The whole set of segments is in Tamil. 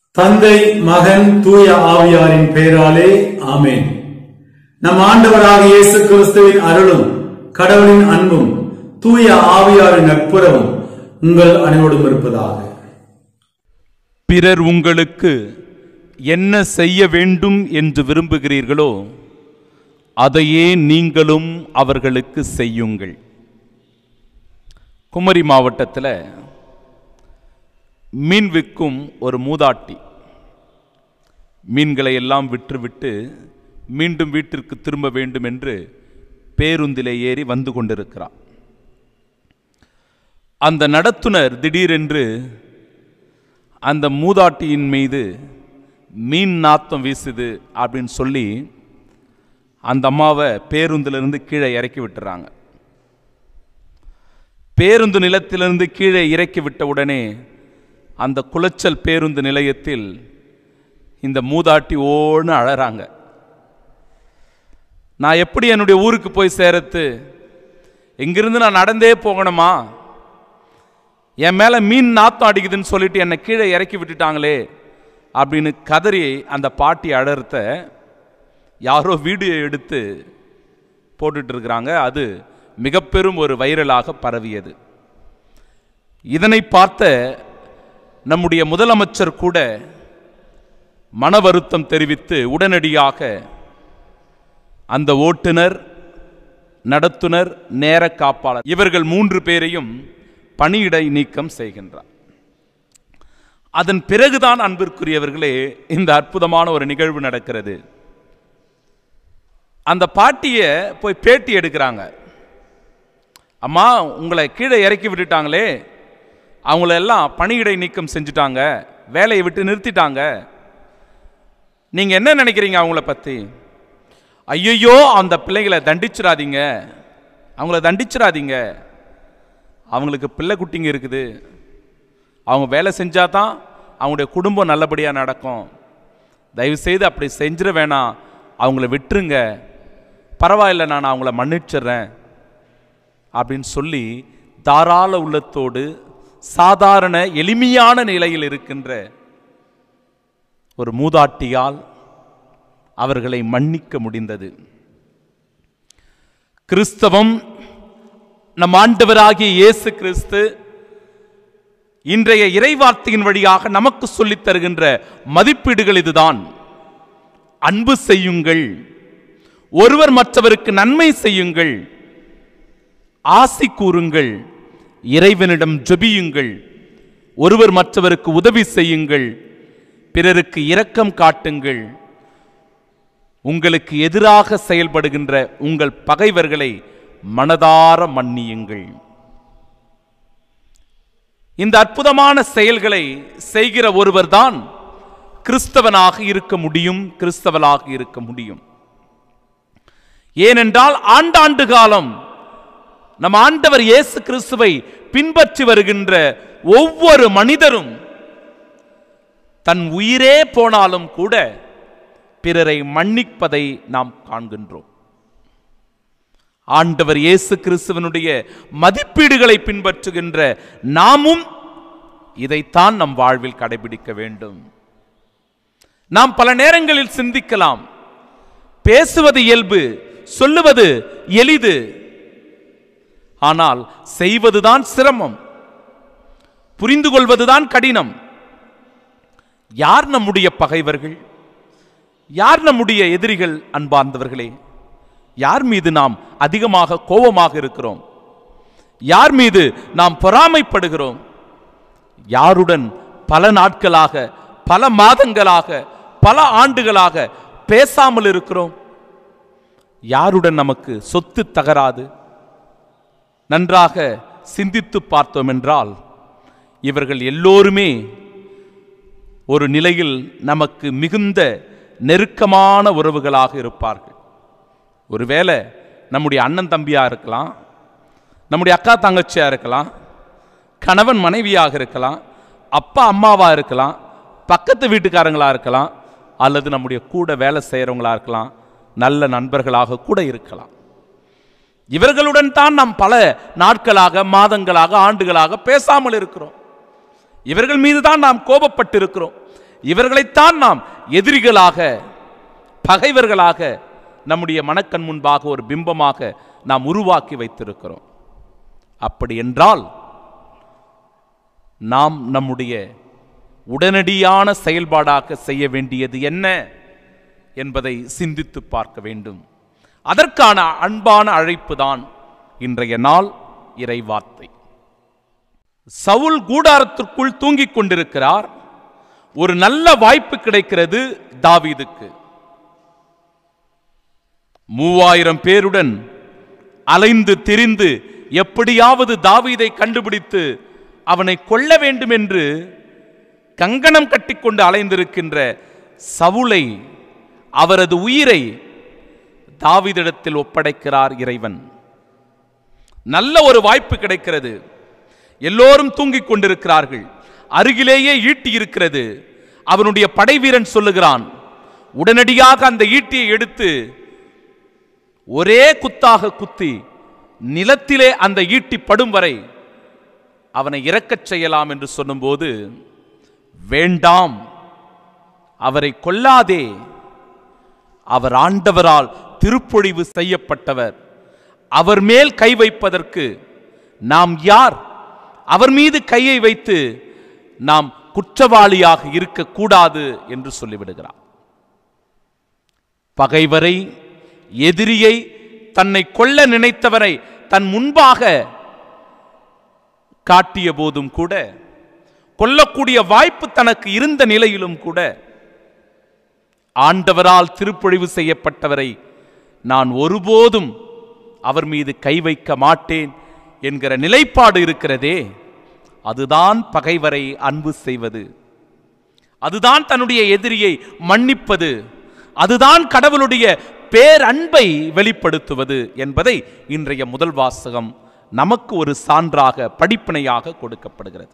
தந்தை, மகன், தூய ஆவியாரின் பெயராலே ஆமென். நம் ஆண்டவராகிய இயேசு கிறிஸ்துவின் அருளும் கடவுளின் அன்பும் தூய ஆவியாரின் நட்புறவும் உங்கள் அனைவரோடும் இருப்பதாக. பிறர் உங்களுக்கு என்ன செய்ய வேண்டும் என்று விரும்புகிறீர்களோ அதையே நீங்களும் அவர்களுக்கு செய்யுங்கள். குமரி மாவட்டத்தில் மீன் விற்கும் ஒரு மூதாட்டி மீன்களை எல்லாம் விற்றுவிட்டு மீண்டும் வீட்டிற்கு திரும்ப வேண்டும் என்று பேருந்திலே ஏறி வந்து கொண்டிருக்கிறார். அந்த நடத்துனர் திடீரென்று அந்த மூதாட்டியின் மீது மீன் நாத்தம் வீசுது அப்படின்னு சொல்லி அந்த அம்மாவை பேருந்திலிருந்து கீழே இறக்கி விட்டுறாங்க. பேருந்து நிலத்திலிருந்து கீழே இறக்கி விட்ட உடனே அந்த குளச்சல் பேருந்து நிலையத்தில் இந்த மூதாட்டி ஓன்னு அழறாங்க. நான் எப்படி என்னுடைய ஊருக்கு போய் சேரத்து? இங்கிருந்து நான் நடந்தே போகணுமா? என் மேலே மீன் நாத்தம் அடிக்குதுன்னு சொல்லிட்டு என்னை கீழே இறக்கி விட்டுட்டாங்களே அப்படின்னு கதறி அந்த பாட்டி அழறத யாரோ வீடியோ எடுத்து போட்டுட்டு இருக்கிறாங்க. அது மிக பெரும் ஒரு வைரலாக பரவியது. இதனை பார்த்த நம்முடைய முதலமைச்சர் கூட மன வருத்தம் தெரிவித்து உடனடியாக அந்த ஓட்டுநர், நடத்துனர், நேர காப்பாளர் இவர்கள் 3 பேரையும் பணியிடை நீக்கம் செய்கின்றார். அதன் பிறகுதான் அன்பிற்குரியவர்களே இந்த அற்புதமான ஒரு நிகழ்வு நடக்கிறது. அந்த பாட்டியை போய் பேட்டி எடுக்கிறாங்க. அம்மா, உங்களை கீழே இறக்கி விட்டுட்டாங்களே, அவங்களெல்லாம் பணியிடை நீக்கம் செஞ்சுட்டாங்க, வேலையை விட்டு நிறுத்திட்டாங்க, நீங்கள் என்ன நினைக்கிறீங்க அவங்கள பற்றி? ஐயோ, அந்த பிள்ளைகளை தண்டிச்சிடாதீங்க, அவங்கள தண்டிச்சிடாதீங்க, அவங்களுக்கு பிள்ளை குட்டிங்க இருக்குது, அவங்க வேலை செஞ்சால் தான் அவங்களுடைய குடும்பம் நல்லபடியாக நடக்கும், தயவுசெய்து அப்படி செஞ்சிட வேணாம், அவங்கள விட்டுருங்க, பரவாயில்ல, நான் அவங்கள மன்னிச்சிடுறேன் அப்படின்னு சொல்லி தாராள உள்ளத்தோடு சாதாரண எளிமையான நிலையில் இருக்கின்ற ஒரு மூதாட்டியால் அவர்களை மன்னிக்க முடிந்தது. கிறிஸ்தவம், நம் ஆண்டவராகிய இயேசு கிறிஸ்து இன்றைய இறைவார்த்தையின் வழியாக நமக்கு சொல்லித் தருகின்ற மதிப்பீடுகள் இதுதான். அன்பு செய்யுங்கள், ஒருவர் மற்றவருக்கு நன்மை செய்யுங்கள், ஆசி கூறுங்கள், இறைவனிடம் ஜெபியுங்கள், ஒருவர் மற்றவருக்கு உதவி செய்யுங்கள், பிறருக்கு இரக்கம் காட்டுங்கள், உங்களுக்கு எதிராக செயல்படுகின்ற உங்கள் பகைவர்களை மனதார மன்னியுங்கள். இந்த அற்புதமான செயல்களை செய்கிற ஒருவர்தான் கிறிஸ்தவனாக இருக்க முடியும், கிறிஸ்தவனாக இருக்க முடியும். ஏனென்றால் ஆண்டாண்டு காலம் நம் ஆண்டவர் இயேசு கிறிஸ்துவை பின்பற்றி வருகின்ற ஒவ்வொரு மனிதரும் தன் உயிரே போனாலும் கூட பிறரை மன்னிப்பதை நாம் காண்கின்றோம். ஆண்டவர் இயேசு கிறிஸ்துவனுடைய மதிப்பீடுகளை பின்பற்றுகின்ற நாமும் இதைத்தான் நம் வாழ்வில் கடைபிடிக்க வேண்டும். நாம் பல நேரங்களில் சிந்திக்கலாம், பேசுவது இயல்பு, சொல்லுவது எளிது, ஆனால் செய்வதுதான் சிரமம், புரிந்து கொள்வதுதான் கடினம். யார் நம்முடைய பகைவர்கள்? யார் நம்முடைய எதிரிகள்? அன்பார்ந்தவர்களே, யார் மீது நாம் அதிகமாக கோபமாக இருக்கிறோம்? யார் மீது நாம் பொறாமைப்படுகிறோம்? யாருடன் பல நாட்களாக, பல மாதங்களாக, பல ஆண்டுகளாக பேசாமல் இருக்கிறோம்? யாருடன் நமக்கு சொத்து தகராது? நன்றாக சிந்தித்து பார்த்தோம் என்றால் இவர்கள் எல்லோருமே ஒரு நிலையில் நமக்கு மிகுந்த நெருக்கமான உறவுகளாக இருப்பார்கள். ஒருவேளை நம்முடைய அண்ணன் தம்பியா இருக்கலாம், நம்முடைய அக்கா தங்கச்சியா இருக்கலாம், கணவன் மனைவியாக இருக்கலாம், அப்பா அம்மாவா இருக்கலாம், பக்கத்து வீட்டுக்காரங்களா இருக்கலாம், அல்லது நம்முடைய கூட வேலை செய்கிறவங்களா இருக்கலாம், நல்ல நண்பர்களாக கூட இருக்கலாம். இவர்களுடன் தான் நாம் பல நாட்களாக, மாதங்களாக, ஆண்டுகளாக பேசாமல் இருக்கிறோம். இவர்கள் மீது தான் நாம் கோபப்பட்டு இருக்கிறோம். இவர்களைத்தான் நாம் எதிரிகளாக, பகைவர்களாக நம்முடைய மனக்கண் முன்பாக ஒரு பிம்பமாக நாம் உருவாக்கி வைத்திருக்கிறோம். அப்படி என்றால் நாம் நம்முடைய உடனடியான செயல்பாடாக செய்ய வேண்டியது என்ன என்பதை சிந்தித்து பார்க்க வேண்டும். அதற்கான அன்பான அழைப்பு தான் இன்றைய நாள் இறைவார்த்தை. சவுல் கூடாரத்திற்குள் தூங்கிக் கொண்டிருக்கிறார். ஒரு நல்ல வாய்ப்பு கிடைக்கிறது தாவீதுக்கு. 3000 பேருடன் அலைந்து திரிந்து எப்படியாவது தாவீதை கண்டுபிடித்து அவனை கொல்ல வேண்டும் என்று கங்கணம் கட்டிக்கொண்டு அலைந்திருக்கின்ற சவுலை, அவரது உயிரை தாவீதிடத்தில் ஒப்படைக்கிறார் இறைவன். நல்ல ஒரு வாய்ப்பு கிடைக்கிறது. எல்லோரும் தூங்கிக் கொண்டிருக்கிறார்கள். அருகிலேயே ஈட்டி இருக்கிறது. அவனுடைய படைவீரன் சொல்லுகிறான், உடனடியாக அந்த ஈட்டியை எடுத்து ஒரே குத்தாக குத்தி நிலத்திலே அந்த ஈட்டி படும் வரை அவனை இறக்கச் செய்யலாம் என்று சொன்னும்போது, வேண்டாம், அவரை கொல்லாதே, அவர் ஆண்டவரால் திருப்பொழிவு செய்யப்பட்டவர், அவர் மேல் கை வைப்பதற்கு நாம் யார்? அவர் மீது கையை வைத்து நாம் குற்றவாளியாக இருக்கக்கூடாது என்று சொல்லிவிடுகிறார். பகைவரை, எதிரியை, தன்னை கொல்ல நினைத்தவரை தன் முன்பாக காட்டிய போதும் கூட, கொல்லக்கூடிய வாய்ப்பு தனக்கு இருந்த நிலையிலும் கூட, ஆண்டவரால் திருப்பொழிவு செய்யப்பட்டவரை நான் ஒருபோதும் அவர் மீது கை வைக்க மாட்டேன் என்கிற நிலைப்பாடு இருக்கிறதே, அதுதான் பகைவரை அன்பு செய்வது, அதுதான் தன்னுடைய எதிரியை மன்னிப்பது, அதுதான் கடவுளுடைய பேரன்பை வெளிப்படுத்துவது என்பதை இன்றைய முதல் வாசகம் நமக்கு ஒரு சான்றாக, படிப்பினையாக கொடுக்கப்படுகிறது.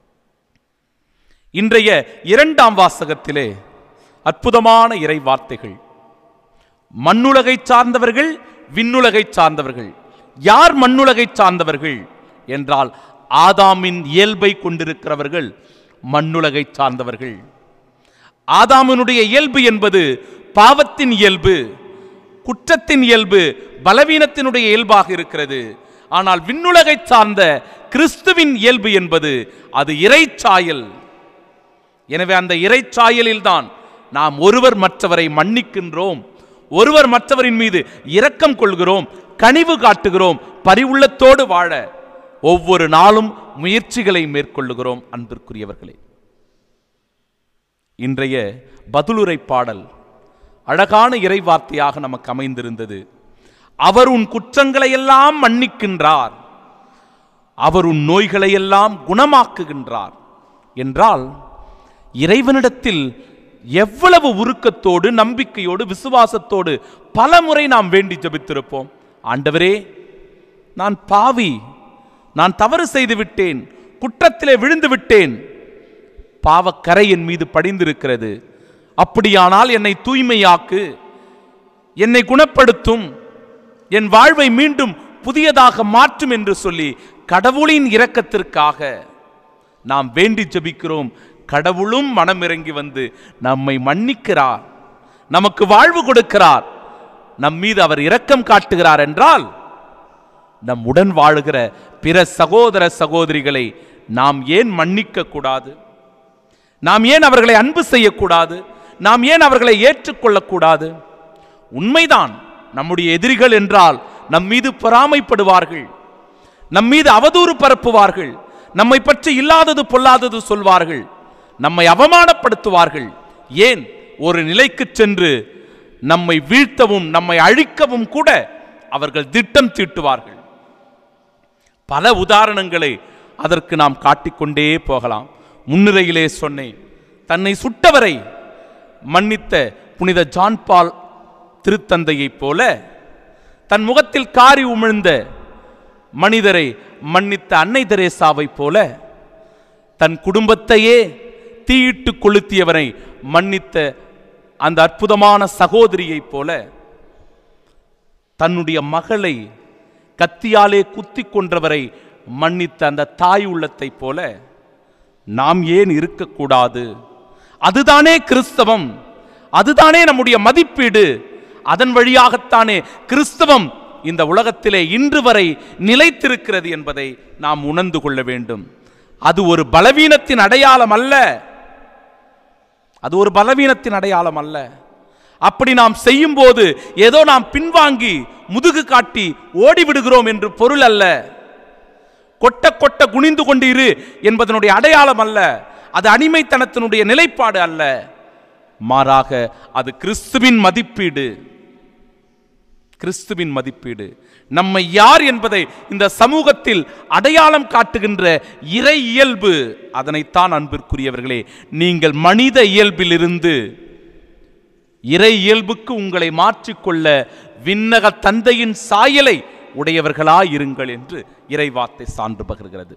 இன்றைய இரண்டாம் வாசகத்திலே அற்புதமான இறை வார்த்தைகள். மண்ணுலகை சார்ந்தவர்கள், விண்ணுலகை சார்ந்தவர்கள். யார் மண்ணுலகை சார்ந்தவர்கள் என்றால், ஆதாமின் இயல்பை கொண்டிருக்கிறவர்கள் மண்ணுலகை சார்ந்தவர்கள். ஆதாமினுடைய இயல்பு என்பது பாவத்தின் இயல்பு, குற்றத்தின் இயல்பு, பலவீனத்தினுடைய இயல்பாக இருக்கிறது. ஆனால் விண்ணுலகை சார்ந்த கிறிஸ்துவின் இயல்பு என்பது அது இறைச்சாயல். எனவே அந்த இறைச்சாயலில் தான் நாம் ஒருவர் மற்றவரை மன்னிக்கின்றோம், ஒருவர் மற்றவரின் மீது இரக்கம் கொள்கிறோம், கனிவு காட்டுகிறோம், பரிவுள்ளத்தோடு வாழ ஒவ்வொரு நாளும் முயற்சிகளை மேற்கொள்ளுகிறோம். அன்பிற்குரியவர்களே, இன்றைய பதிலுரை பாடல் அழகான இறை வார்த்தையாக நமக்கு அமைந்திருந்தது. அவர் உன் குற்றங்களை எல்லாம் மன்னிக்கின்றார், அவர் உன் நோய்களை எல்லாம் குணமாக்குகின்றார் என்றால், இறைவனிடத்தில் எவ்வளவு உருக்கத்தோடு, நம்பிக்கையோடு, விசுவாசத்தோடு பல முறை நாம் வேண்டி ஜெபித்திருப்போம். ஆண்டவரே, நான் பாவி, நான் தவறு செய்து விட்டேன், குற்றத்திலே விழுந்து விட்டேன், பாவக்கரை என் மீது படிந்திருக்கிறது, அப்படியானால் என்னை தூய்மையாக்கு, என்னை குணப்படுத்தும், என் வாழ்வை மீண்டும் புதியதாக மாற்றும் என்று சொல்லி கடவுளின் இரக்கத்திற்காக நாம் வேண்டி ஜெபிக்கிறோம். கடவுளும் மனமிறங்கி வந்து நம்மை மன்னிக்கிறார், நமக்கு வாழ்வு கொடுக்கிறார், நம் மீது அவர் இரக்கம் காட்டுகிறார் என்றால், நம் உடன் வாழுகிற பிற சகோதர சகோதரிகளை நாம் ஏன் மன்னிக்க கூடாது? நாம் ஏன் அவர்களை அன்பு செய்யக்கூடாது? நாம் ஏன் அவர்களை ஏற்றுக்கொள்ளக்கூடாது? உண்மைதான், நம்முடைய எதிரிகள் என்றால் நம் மீது பொறாமைப்படுவார்கள், நம் மீது அவதூறு பரப்புவார்கள், நம்மை பற்றி இல்லாதது பொல்லாதது சொல்வார்கள், நம்மை அவமானப்படுத்துவார்கள். ஏன், ஒரு நிலைக்கு சென்று நம்மை வீழ்த்தவும் நம்மை அழிக்கவும் கூட அவர்கள் திட்டம் தீட்டுவார்கள். பல உதாரணங்களை அதற்கு நாம் காட்டிக்கொண்டே போகலாம். முன்னிலையிலே சொன்னேன், தன்னை சுட்டவரை மன்னித்த புனித ஜான் பால் திருத்தந்தையைப் போல, தன் முகத்தில் காரி உமிழ்ந்த மனிதரை மன்னித்த அன்னை தெரேசாவை போல, தன் குடும்பத்தையே தீயிட்டு கொளுத்தியவரை மன்னித்த அந்த அற்புதமான சகோதரியைப் போல, தன்னுடைய மகளை கத்தியாலே குத்தி கொன்றவரை மன்னித்த அந்த தாய் உள்ளத்தை போல நாம் ஏன் இருக்கக்கூடாது? அதுதானே கிறிஸ்தவம், அதுதானே நம்முடைய மதிப்பீடு. அதன் வழியாகத்தானே கிறிஸ்தவம் இந்த உலகத்திலே இன்று வரை நிலைத்திருக்கிறது என்பதை நாம் உணர்ந்து கொள்ள வேண்டும். அது ஒரு பலவீனத்தின் அடையாளம் அல்ல, அது ஒரு பலவீனத்தின் அடையாளம் அல்ல. அப்படி நாம் செய்யும் போது ஏதோ நாம் பின்வாங்கி முதுகு காட்டி ஓடிவிடுகிறோம் என்று பொருள் அல்ல. கொட்ட கொட்ட குனிந்து கொண்டு இரு என்பதனுடைய அடையாளம் அல்ல. அது அடிமைத்தனத்தினுடைய நிலைப்பாடு அல்ல. மாறாக அது கிறிஸ்துவின் மதிப்பீடு. கிறிஸ்துவின் மதிப்பீடு நம்மை யார் என்பதை இந்த சமூகத்தில் அடையாளம் காட்டுகின்ற இறை இயல்பு. அதனைத்தான் அன்பிற்குரியவர்களே, நீங்கள் மனித இயல்பிலிருந்து இறை இயல்புக்கு உங்களை மாற்றிக்கொள்ள விண்ணக தந்தையின் சாயலை உடையவர்களாயிருங்கள் என்று இறைவார்த்தை சான்று பகர்கிறது.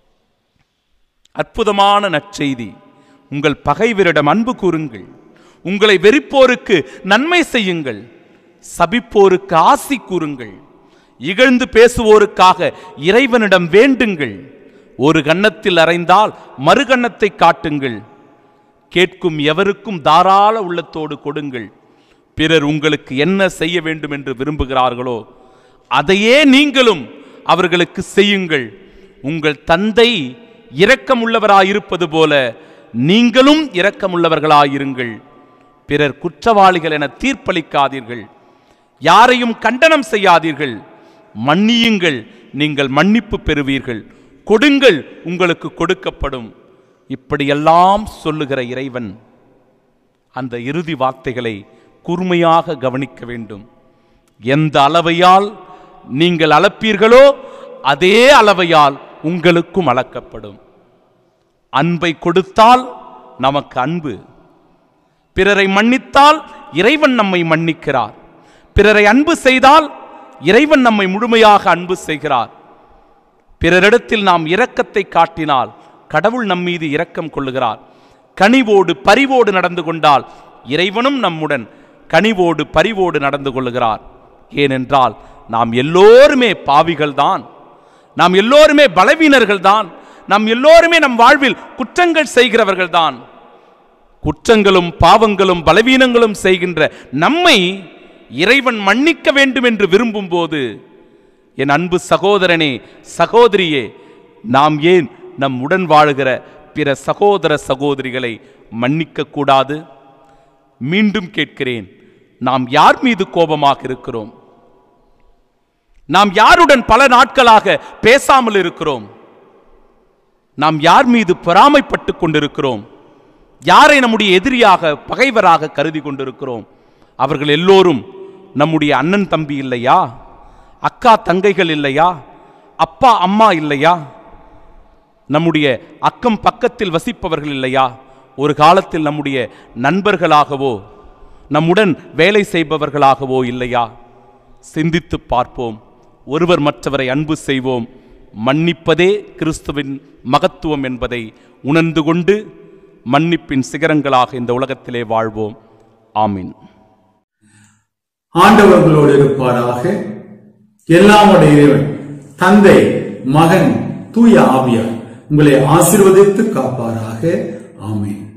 அற்புதமான நற்செய்தி. உங்கள் பகைவரிடம் அன்பு கூறுங்கள், உங்களை வெறுப்போருக்கு நன்மை செய்யுங்கள், சபிப்போருக்கு ஆசி கூறுங்கள், இகழ்ந்து பேசுவோருக்காக இறைவனிடம் வேண்டுங்கள், ஒரு கன்னத்தில் அறைந்தால் மறு கன்னத்தை காட்டுங்கள், கேட்கும் எவருக்கும் தாராள உள்ளத்தோடு கொடுங்கள், பிறர் உங்களுக்கு என்ன செய்ய வேண்டும் என்று விரும்புகிறார்களோ அதையே நீங்களும் அவர்களுக்கு செய்யுங்கள். உங்கள் தந்தை இரக்கமுள்ளவராயிருப்பது போல நீங்களும் இரக்கமுள்ளவர்களாயிருங்கள். பிறர் குற்றவாளிகள் என தீர்ப்பளிக்காதீர்கள், யாரையும் கண்டனம் செய்யாதீர்கள், மன்னியுங்கள், நீங்கள் மன்னிப்பு பெறுவீர்கள், கொடுங்கள், உங்களுக்கு கொடுக்கப்படும். இப்படியெல்லாம் சொல்லுகிற இறைவன் அந்த இறுதி வார்த்தைகளை கூர்மையாக கவனிக்க வேண்டும். எந்த அளவையால் நீங்கள் அளப்பீர்களோ அதே அளவையால் உங்களுக்கும் அளக்கப்படும். அன்பை கொடுத்தால் நமக்கு அன்பு, பிறரை மன்னித்தால் இறைவன் நம்மை மன்னிக்கிறார், பிறரை அன்பு செய்தால் இறைவன் நம்மை முழுமையாக அன்பு செய்கிறார். பிறரிடத்தில் நாம் இரக்கத்தை காட்டினால் கடவுள் நம் மீது இரக்கம் கொள்ளுகிறார். கனிவோடு பரிவோடு நடந்து கொண்டால் இறைவனும் நம்முடன் கனிவோடு பரிவோடு நடந்து கொள்ளுகிறார். ஏனென்றால் நாம் எல்லோருமே பாவிகள் தான், நாம் எல்லோருமே பலவீனர்கள் தான், நாம் எல்லோருமே நம் வாழ்வில் குற்றங்கள் செய்கிறவர்கள் தான். குற்றங்களும் பாவங்களும் பலவீனங்களும் செய்கின்ற நம்மை இறைவன் மன்னிக்க வேண்டும் என்று விரும்பும் போது, என் அன்பு சகோதரனே சகோதரியே, நாம் ஏன் நம் உடன் வாழுகிற பிற சகோதர சகோதரிகளை மன்னிக்க கூடாது? மீண்டும் கேட்கிறேன், நாம் யார் மீது கோபமாக இருக்கிறோம்? நாம் யாருடன் பல நாட்களாக பேசாமல் இருக்கிறோம்? நாம் யார் மீது பொறாமைப்பட்டு கொண்டிருக்கிறோம்? யாரை நம்முடைய எதிரியாக பகைவராக கருதி கொண்டிருக்கிறோம்? அவர்கள் எல்லோரும் நம்முடைய அண்ணன் தம்பி இல்லையா? அக்கா தங்கைகள் இல்லையா? அப்பா அம்மா இல்லையா? நம்முடைய அக்கம் பக்கத்தில் வசிப்பவர்கள் இல்லையா? ஒரு காலத்தில் நம்முடைய நண்பர்களாகவோ நம்முடன் வேலை செய்பவர்களாகவோ இல்லையா? சிந்தித்து பார்ப்போம். ஒருவர் மற்றவரை அன்பு செய்வோம். மன்னிப்பதே கிறிஸ்துவின் மகத்துவம் என்பதை உணர்ந்து கொண்டு மன்னிப்பின் சிகரங்களாக இந்த உலகத்திலே வாழ்வோம். ஆமீன். ஆண்டவர்களோடு இருப்பாராக. எல்லாமுடைய இறைவன் தந்தை, மகன், தூய ஆவியார் உங்களை ஆசீர்வதித்து காப்பாராக. ஆமீன்.